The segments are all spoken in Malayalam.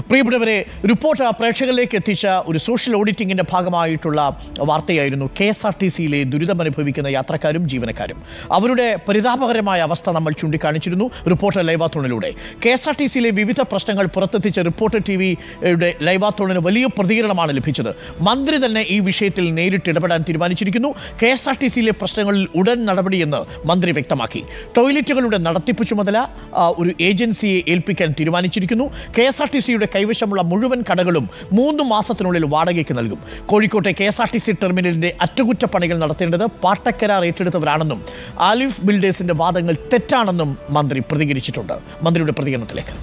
പ്രിയപ്പെട്ടവരെ, റിപ്പോർട്ട് പ്രേക്ഷകരിലേക്ക് എത്തിച്ച ഒരു സോഷ്യൽ ഓഡിറ്റിംഗിന്റെ ഭാഗമായിട്ടുള്ള വാർത്തയായിരുന്നു KSRTCയിലെ ദുരിതമനുഭവിക്കുന്ന യാത്രക്കാരും ജീവനക്കാരും. അവരുടെ പരിതാപകരമായ അവസ്ഥ നമ്മൾ ചൂണ്ടിക്കാണിച്ചിരുന്നു റിപ്പോർട്ടർ ലൈവാത്തോണിലൂടെ. KSRTCയിലെ വിവിധ പ്രശ്നങ്ങൾ പുറത്തെത്തിച്ച റിപ്പോർട്ടർ TVയുടെ ലൈവാത്തോണിന് വലിയ പ്രതികരണമാണ് ലഭിച്ചത്. മന്ത്രി തന്നെ ഈ വിഷയത്തിൽ നേരിട്ട് ഇടപെടാൻ തീരുമാനിച്ചിരിക്കുന്നു. KSRTCയിലെ പ്രശ്നങ്ങളിൽ ഉടൻ നടപടിയെന്ന് മന്ത്രി വ്യക്തമാക്കി. ടോയ്ലറ്റുകളുടെ നടത്തിപ്പ് ചുമതല ഒരു ഏജൻസിയെ ഏൽപ്പിക്കാൻ തീരുമാനിച്ചിരിക്കുന്നു. KSRTCയുടെ കൈവശമുള്ള മുഴുവൻ കടകളും 3 മാസത്തിനുള്ളിൽ വാടകയ്ക്ക് നൽകും. കോഴിക്കോട്ടെ KSRTC ടെർമിനലിന്റെ അറ്റകുറ്റപ്പണികൾ നടത്തേണ്ടത് പാട്ടക്കരാർ ഏറ്റെടുത്തവരാണെന്നും ആലിഫ് ബിൽഡേഴ്സിന്റെ വാദങ്ങൾ തെറ്റാണെന്നും മന്ത്രി പ്രതികരിച്ചിട്ടുണ്ട്. മന്ത്രിയുടെ പ്രതികരണത്തിലേക്ക്.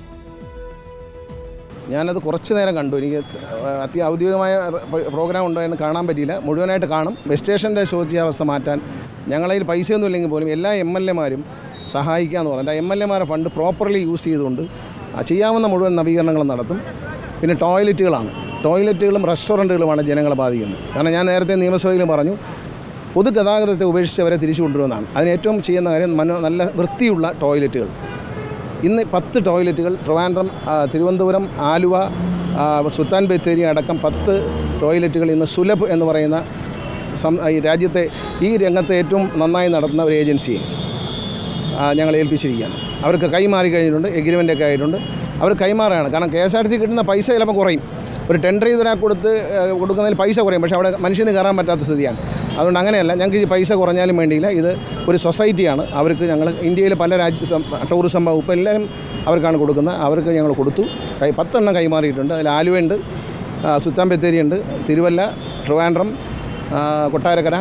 ഞാനത് കുറച്ച് നേരം കണ്ടു. എനിക്ക് ഔദ്യോഗികമായ പ്രോഗ്രാം ഉണ്ടായെന്ന് കാണാൻ പറ്റിയില്ല. മുഴുവനായിട്ട് കാണും. ബസ് സ്റ്റേഷൻ്റെ ശോച്യാവസ്ഥ മാറ്റാൻ ഞങ്ങളതിൽ പൈസയൊന്നും ഇല്ലെങ്കിൽ പോലും എല്ലാ MLAമാരും സഹായിക്കാമെന്ന് പറഞ്ഞാൽ MLAമാരെ ഫണ്ട് പ്രോപ്പർലി യൂസ് ചെയ്തുകൊണ്ട് ചെയ്യാവുന്ന മുഴുവൻ നവീകരണങ്ങളും നടത്തും. പിന്നെ ടോയ്ലറ്റുകളും റെസ്റ്റോറൻറ്റുകളുമാണ് ജനങ്ങളെ ബാധിക്കുന്നത്. കാരണം ഞാൻ നേരത്തെ നിയമസഭയിലും പറഞ്ഞു, പൊതുഗതാഗതത്തെ ഉപേക്ഷിച്ച് അവരെ തിരിച്ചു കൊണ്ടുവരുന്നതാണ്. അതിന് ഏറ്റവും ചെയ്യുന്ന കാര്യം നല്ല വൃത്തിയുള്ള ടോയ്ലറ്റുകൾ. ഇന്ന് 10 ടോയ്ലറ്റുകൾ ട്രിവാൻഡ്രം, തിരുവനന്തപുരം, ആലുവ, സുൽത്താൻ ബത്തേരി അടക്കം 10 ടോയ്ലറ്റുകൾ ഇന്ന് സുലഭ് എന്ന് പറയുന്ന രാജ്യത്തെ ഈ രംഗത്തെ ഏറ്റവും നന്നായി നടത്തുന്ന ഒരു ഏജൻസിയെ ഞങ്ങൾ ഏൽപ്പിച്ചിരിക്കുകയാണ്. അവർക്ക് കൈമാറി കഴിഞ്ഞിട്ടുണ്ട്. എഗ്രിമെൻ്റൊക്കെ ആയിട്ടുണ്ട്. അവർ കൈമാറുകയാണ്. കാരണം KSRTC കിട്ടുന്ന പൈസ ചിലപ്പോൾ കുറയും. ഒരു ടെൻഡർ ചെയ്ത് ഒരാൾക്ക് കൊടുക്കുന്നതിൽ പൈസ കുറയും. പക്ഷേ അവിടെ മനുഷ്യന് കയറാൻ പറ്റാത്ത സ്ഥിതിയാണ്. അതുകൊണ്ട് അങ്ങനെയല്ല, ഞങ്ങൾക്ക് ഈ പൈസ കുറഞ്ഞാലും വേണ്ടിയില്ല. ഇത് ഒരു സൊസൈറ്റിയാണ്. അവർക്ക് ഞങ്ങൾ ഇന്ത്യയിലെ പല ടൂറിസം വകുപ്പ് എല്ലാവരും അവർക്കാണ് കൊടുക്കുന്നത്. അവർക്ക് ഞങ്ങൾ കൊടുത്തു. 10 എണ്ണം കൈമാറിയിട്ടുണ്ട്. അതിൽ ആലുവയുണ്ട്, സുൽത്താൻ ബത്തേരിയുണ്ട്, തിരുവല്ല, ട്രിവാൻഡ്രം, കൊട്ടാരക്കര.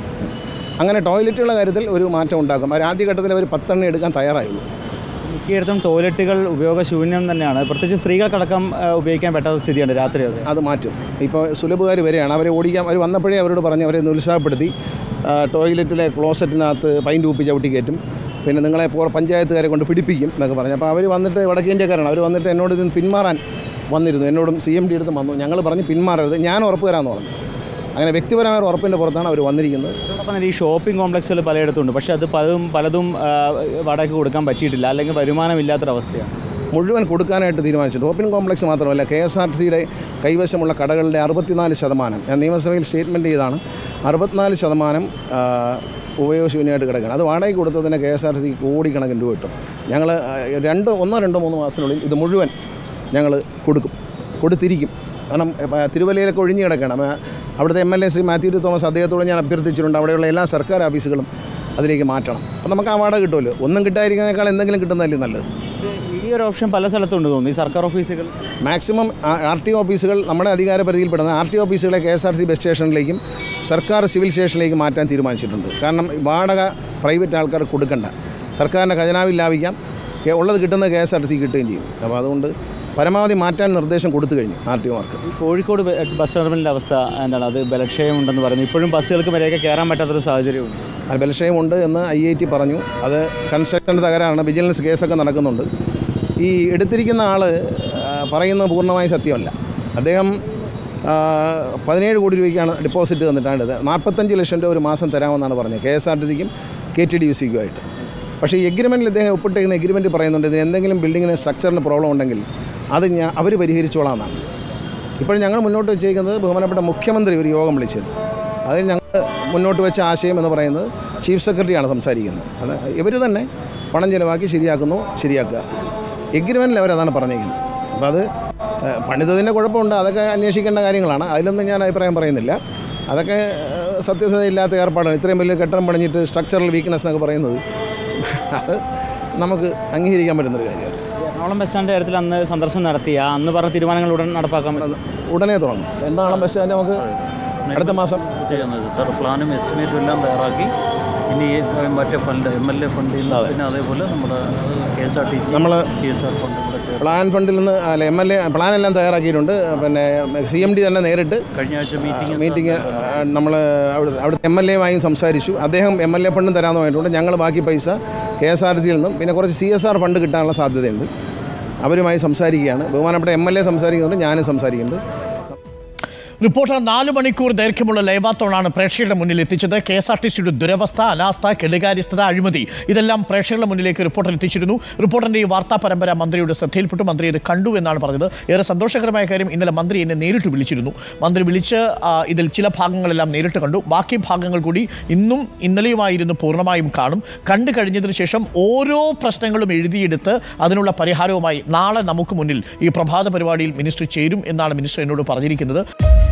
അങ്ങനെ ടോയ്ലറ്റുകളുടെ കാര്യത്തിൽ ഒരു മാറ്റം ഉണ്ടാക്കും. അവർ ആദ്യഘട്ടത്തിൽ അവർ 10 എണ്ണം എടുക്കാൻ തയ്യാറായുള്ളൂ. മിക്കയിടത്തും ടോയ്ലറ്റുകൾ ഉപയോഗശൂന്യം തന്നെയാണ്. പ്രത്യേകിച്ച് സ്ത്രീകൾക്കടക്കം ഉപയോഗിക്കാൻ പറ്റാത്ത സ്ഥിതിയാണ് രാത്രി. അത് മാറ്റും. ഇപ്പോൾ സുലഭുകാർ വരെയാണ്. അവരെ ഓടിക്കാൻ അവർ വന്നപ്പോഴേ അവരോട് പറഞ്ഞ് അവരെ നിരുത്സാഹപ്പെടുത്തി. ടോയ്ലറ്റിലെ ക്ലോസറ്റിനകത്ത് പൈൻ്റ് കുപ്പി ചവിട്ടി കയറ്റും. പിന്നെ നിങ്ങളെ പഞ്ചായത്തുകാരെ കൊണ്ട് പിടിപ്പിക്കും എന്നൊക്കെ പറഞ്ഞു. അപ്പോൾ അവർ വന്നിട്ട് വടക്കേന്ത്യക്കാരാണ്. അവർ വന്നിട്ട് എന്നോട് ഇതിന് പിന്മാറാൻ വന്നിരുന്നു. എന്നോടും CMD അടുത്ത് വന്നു. ഞങ്ങൾ പറഞ്ഞ് പിന്മാറരുത്, ഞാൻ ഉറപ്പ് തരാമെന്ന് പറഞ്ഞു. അങ്ങനെ വ്യക്തിപരമായ ഉറപ്പിൻ്റെ പുറത്താണ് അവർ വന്നിരിക്കുന്നത്. ഈ ഷോപ്പിംഗ് കോംപ്ലക്സുകൾ പലയിടത്തുണ്ട്. പക്ഷേ അത് പലതും വാടകയ്ക്ക് കൊടുക്കാൻ പറ്റിയിട്ടില്ല, അല്ലെങ്കിൽ വരുമാനമില്ലാത്തൊരവസ്ഥയാണ്. മുഴുവൻ കൊടുക്കാനായിട്ട് തീരുമാനിച്ചു. ഷോപ്പിംഗ് കോംപ്ലക്സ് മാത്രമല്ല, KSRTCയുടെ കൈവശമുള്ള കടകളുടെ 64%, ഞാൻ നിയമസഭയിൽ സ്റ്റേറ്റ്മെൻറ്റ് ചെയ്താണ്, 64% ഉപയോഗശൂന്യമായിട്ട് കിടക്കുകയാണ്. അത് വാടകയ്ക്ക് കൊടുത്തതിന് KSRTC കോടിക്കണക്കിന് രൂപ കിട്ടും. ഞങ്ങൾ 1-2-3 മാസത്തിനുള്ളിൽ ഇത് മുഴുവൻ ഞങ്ങൾ കൊടുത്തിരിക്കും. കാരണം തിരുവല്ലയിലൊക്കെ ഒഴിഞ്ഞു കിടക്കണം. അവിടുത്തെ MLA ശ്രീ മാത്യു ടി തോമസ്, അദ്ദേഹത്തോട് ഞാൻ അഭ്യർത്ഥിച്ചിട്ടുണ്ട് അവിടെയുള്ള എല്ലാ സർക്കാർ ഓഫീസുകളും അതിലേക്ക് മാറ്റണം. അപ്പോൾ നമുക്ക് ആ വാടക കിട്ടുമല്ലോ. ഒന്നും കിട്ടാതിരിക്കുന്നതിനേക്കാൾ എന്തെങ്കിലും കിട്ടുന്നതല്ലേ നല്ലത്. ഈ ഒരു ഓപ്ഷൻ പല സ്ഥലത്തുണ്ട് തോന്നുന്നു. ഈ സർക്കാർ ഓഫീസുകൾ മാക്സിമം RTO ഓഫീസുകൾ നമ്മുടെ അധികാര പരിധിയിൽപ്പെടുന്ന RTO ഓഫീസുകളെ KSRTC ബസ് സ്റ്റേഷനിലേക്കും സർക്കാർ സിവിൽ സ്റ്റേഷനിലേക്കും മാറ്റാൻ തീരുമാനിച്ചിട്ടുണ്ട്. കാരണം വാടക പ്രൈവറ്റ് ആൾക്കാർ കൊടുക്കണ്ട, സർക്കാരിൻ്റെ ഖജനാവിൽ ലാഭിക്കാം, ഉള്ളത് കിട്ടുന്നത് KSRTC കിട്ടുകയും ചെയ്യും. അപ്പോൾ അതുകൊണ്ട് പരമാവധി മാറ്റാൻ നിർദ്ദേശം കൊടുത്തു കഴിഞ്ഞു RTOമാർക്ക്. കോഴിക്കോട് ബസ് ടെർമിനലിൻ്റെ അവസ്ഥ എന്താണ്? അത് ബലക്ഷയം ഉണ്ടെന്ന് പറയുന്നു. ഇപ്പോഴും ബസ്സുകൾക്ക് വരെയൊക്കെ കയറാൻ പറ്റാത്തൊരു സാഹചര്യമുണ്ട്. അത് ബലക്ഷയമുണ്ട് എന്ന് IIT പറഞ്ഞു. അത് കൺസ്ട്രക്ഷൻ്റെ തകരാറാണ്. വിജിലൻസ് കേസൊക്കെ നടക്കുന്നുണ്ട്. ഈ എടുത്തിരിക്കുന്ന ആൾ പറയുന്നത് പൂർണ്ണമായി സത്യമല്ല. അദ്ദേഹം 17 കോടി രൂപയ്ക്കാണ് ഡെപ്പോസിറ്റ് തന്നിട്ടാണ് ഇത്. 45 ലക്ഷം രൂപ ഒരു മാസം തരാമെന്നാണ് പറഞ്ഞത് KSRTCക്കും KTDUCക്കുമായിട്ട്. പക്ഷേ ഈ എഗ്രിമെൻറ്റിൽ അദ്ദേഹം ഒപ്പിട്ടിരിക്കുന്ന എഗ്രിമെൻറ്റ് പറയുന്നുണ്ട് ഇതിന് എന്തെങ്കിലും ബിൽഡിങ്ങിന് സ്ട്രക്ചറിന് പ്രോബ്ലം ഉണ്ടെങ്കിൽ അത് അവർ പരിഹരിച്ചോളാം എന്നാണ്. ഇപ്പോഴും ഞങ്ങൾ മുന്നോട്ട് വെച്ചേക്കുന്നത്, ബഹുമാനപ്പെട്ട മുഖ്യമന്ത്രി ഒരു യോഗം വിളിച്ചത്, അതിൽ ഞങ്ങൾ മുന്നോട്ട് വെച്ച ആശയം എന്ന് പറയുന്നത് ചീഫ് സെക്രട്ടറിയാണ് സംസാരിക്കുന്നത്. അത് ഇവർ തന്നെ പണം ചിലവാക്കി ശരിയാക്കുക. എഗ്രിമെൻറ്റിൽ അവരതാണ് പറഞ്ഞിരിക്കുന്നത്. അപ്പോൾ അത് പണിതതിൻ്റെ കുഴപ്പമുണ്ട്, അതൊക്കെ അന്വേഷിക്കേണ്ട കാര്യങ്ങളാണ്. അതിലൊന്നും ഞാൻ അഭിപ്രായം പറയുന്നില്ല. അതൊക്കെ സത്യസന്ധതയില്ലാത്ത ഏർപ്പാടാണ്. ഇത്രയും വലിയ കെട്ടിടം പണിഞ്ഞിട്ട് സ്ട്രക്ചറൽ വീക്ക്നെസ് എന്നൊക്കെ പറയുന്നത് അത് നമുക്ക് അംഗീകരിക്കാൻ പറ്റുന്നൊരു കാര്യമാണ്. എറണാകുളം ബസ് സ്റ്റാൻഡ് കാര്യത്തിൽ അന്ന് സന്ദർശനം നടത്തിയ അന്ന് പറഞ്ഞ തീരുമാനങ്ങൾ നടപ്പാക്കാൻ ഉടനെ തുടങ്ങും. എറണാകുളം ബസ് സ്റ്റാൻഡ് നമുക്ക് അടുത്ത മാസം സാർ പ്ലാനും എസ്റ്റിമേറ്റും എല്ലാം തയ്യാറാക്കി. ഇനി മറ്റേ ഫണ്ട് MLA ഫണ്ടിൽ നിന്ന്, പിന്നെ അതേപോലെ നമ്മുടെ KSRTC നമ്മൾ CSR ഫണ്ട് കൂടെ പ്ലാൻ ഫണ്ടിൽ നിന്ന് MLA പ്ലാനെല്ലാം തയ്യാറാക്കിയിട്ടുണ്ട്. പിന്നെ CMD തന്നെ നേരിട്ട് കഴിഞ്ഞ ആഴ്ച മീറ്റിംഗ് നമ്മൾ അവിടുത്തെ MLAയുമായും സംസാരിച്ചു. അദ്ദേഹം MLA ഫണ്ടും തരാമെന്ന് പറഞ്ഞിട്ടുണ്ട്. ഞങ്ങൾ ബാക്കി പൈസ KSRTCയിൽ നിന്നും പിന്നെ കുറച്ച് CSR ഫണ്ട് കിട്ടാനുള്ള സാധ്യതയുണ്ട്. അവരുമായി സംസാരിക്കുകയാണ്. ബഹുമാനപ്പെട്ട MLA സംസാരിക്കുന്നുണ്ട്, ഞാനും സംസാരിക്കുന്നുണ്ട്. റിപ്പോർട്ടർ 4 മണിക്കൂർ ദൈർഘ്യമുള്ള ലൈവാത്തോണാണ് പ്രേക്ഷകരുടെ മുന്നിൽ എത്തിച്ചത്. KSRTCയുടെ ദുരവസ്ഥ, അനാസ്ഥ, കെടുകാര്യസ്ഥത, അഴിമതി ഇതെല്ലാം പ്രേക്ഷകരുടെ മുന്നിലേക്ക് റിപ്പോർട്ടർ എത്തിച്ചിരുന്നു. റിപ്പോർട്ടറിന്റെ ഈ വാർത്താ പരമ്പര മന്ത്രിയുടെ ശ്രദ്ധയിൽപ്പെട്ടു. മന്ത്രി ഇത് കണ്ടു എന്നാണ് പറഞ്ഞത്. ഏറെ സന്തോഷകരമായ കാര്യം, ഇന്നലെ മന്ത്രി എന്നെ നേരിട്ട് വിളിച്ചിരുന്നു. മന്ത്രി വിളിച്ച് ഇതിൽ ചില ഭാഗങ്ങളെല്ലാം നേരിട്ട് കണ്ടു. ബാക്കി ഭാഗങ്ങൾ കൂടി ഇന്നും ഇന്നലെയുമായിരുന്നു പൂർണ്ണമായും കാണും. കണ്ടു കഴിഞ്ഞതിന് ശേഷം ഓരോ പ്രശ്നങ്ങളും എഴുതിയെടുത്ത് അതിനുള്ള പരിഹാരവുമായി നാളെ നമുക്ക് മുന്നിൽ ഈ പ്രഭാത പരിപാടിയിൽ മിനിസ്റ്റർ ചേരും എന്നാണ് മിനിസ്റ്റർ എന്നോട് പറഞ്ഞിരിക്കുന്നത്.